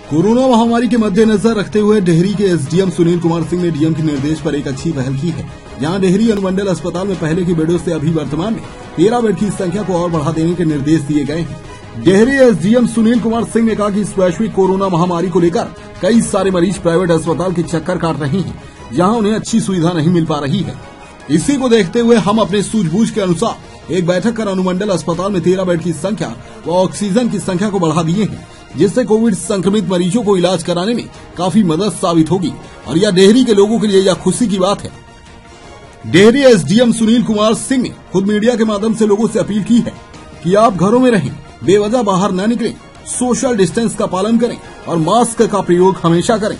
Corona महामारी के मद्देनजर रखते हुए डेहरी के एसडीएम सुनील कुमार सिंह ने डीएम के निर्देश पर एक अच्छी पहल की है। यहां डेहरी अनुमंडल अस्पताल में पहले की बेडों से अभी वर्तमान में 13 बेड की संख्या को और बढ़ा देने के निर्देश दिए गए हैं। डेहरी एसडीएम सुनील कुमार सिंह ने कहा कि इस वैश्विक कोरोना महामारी को लेकर कई सारे मरीज प्राइवेट अस्पताल के चक्कर काट रहे हैं, जहां उन्हें अच्छी सुविधा नहीं मिल पा रही है। इसी को देखते हुए हम अपने सूझबूझ के अनुसार एक बैठक कर अनुमंडल अस्पताल में 13 बेड की संख्या व ऑक्सीजन की संख्या को बढ़ा दिए हैं, जिससे कोविड संक्रमित मरीजों को इलाज कराने में काफी मदद साबित होगी और यह डेहरी के लोगों के लिए यह खुशी की बात है। डेहरी एसडीएम सुनील कुमार सिंह ने खुद मीडिया के माध्यम से लोगों से अपील की है कि आप घरों में रहें, बेवजह बाहर न निकलें, सोशल डिस्टेंस का पालन करें और मास्क का प्रयोग हमेशा करें।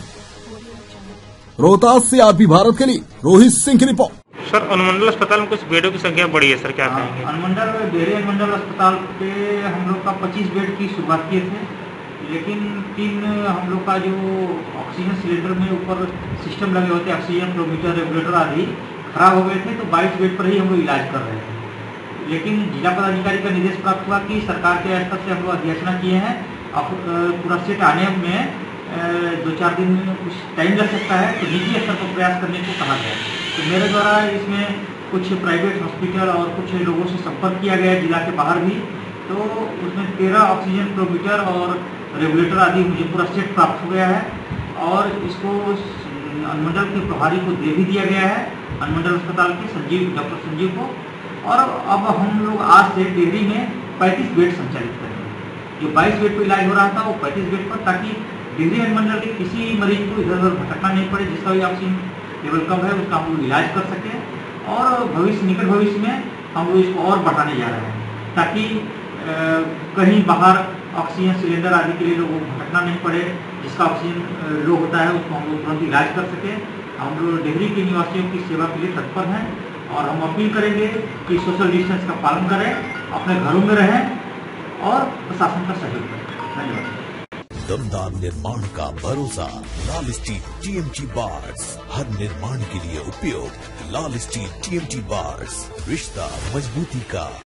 रोहतास से आरपी भारत के लिए रोहित सिंह की रिपोर्ट। सर, अनुमंडल अस्पताल में कुछ बेडों की संख्या बढ़ी है सर, क्या कहेंगे? डेहरी अनुमंडल अस्पताल पे हम लोग का 25 बेड की शुरुआत किए थे, लेकिन 3 हम लोग का जो ऑक्सीजन सिलेंडर में ऊपर सिस्टम लगे होते ऑक्सीजन फ्लोमीटर, रेगुलेटर आदि खराब हो गए थे, तो 22 बेड पर ही हम लोग इलाज कर रहे थे। लेकिन जिला पदाधिकारी का निर्देश प्राप्त हुआ कि सरकार के स्तर से हम लोग अध्याचना किए हैं, अब पूरा सेट आने में 2-4 दिन कुछ टाइम लग सकता है, तो निजी स्तर पर प्रयास करने को कहा गया। तो मेरे द्वारा इसमें कुछ प्राइवेट हॉस्पिटल और कुछ लोगों से संपर्क किया गया जिला के बाहर भी, तो उसमें 13 ऑक्सीजन फ्लोमीटर और रेगुलेटर आदि मुझे पूरा सेट प्राप्त हो गया है और इसको अनुमंडल के प्रभारी को दे भी दिया गया है, अनुमंडल अस्पताल के डॉक्टर संजीव को। और अब हम लोग आज से डेहरी में 35 बेड संचालित करेंगे। जो 22 बेड पर इलाज हो रहा था वो 35 बेड पर, ताकि डेहरी अनुमंडल के किसी मरीज को इधर उधर भटकना नहीं पड़े, जिसका भी ऑक्सीजन लेवल कम है उसका हम लोग इलाज कर सकें। और निकट भविष्य में हम लोग इसको और बढ़ाने जा रहे हैं, ताकि कहीं बाहर ऑक्सीजन सिलेंडर आदि के लिए लोगों को भटकना नहीं पड़े, जिसका ऑक्सीजन लो होता है उसको हम लोग तुरंत इलाज कर सकें। हम लोग डेहरी के निवासियों की सेवा के लिए तत्पर हैं और हम अपील करेंगे कि सोशल डिस्टेंस का पालन करें, अपने घरों में रहें और प्रशासन का सहयोग करें। धन्यवाद। दमदार निर्माण का भरोसा लाल स्टील टीएमटी बार्स, हर निर्माण के लिए उपयोग लाल स्टील टीएमटी बार्स, रिश्ता मजबूती का।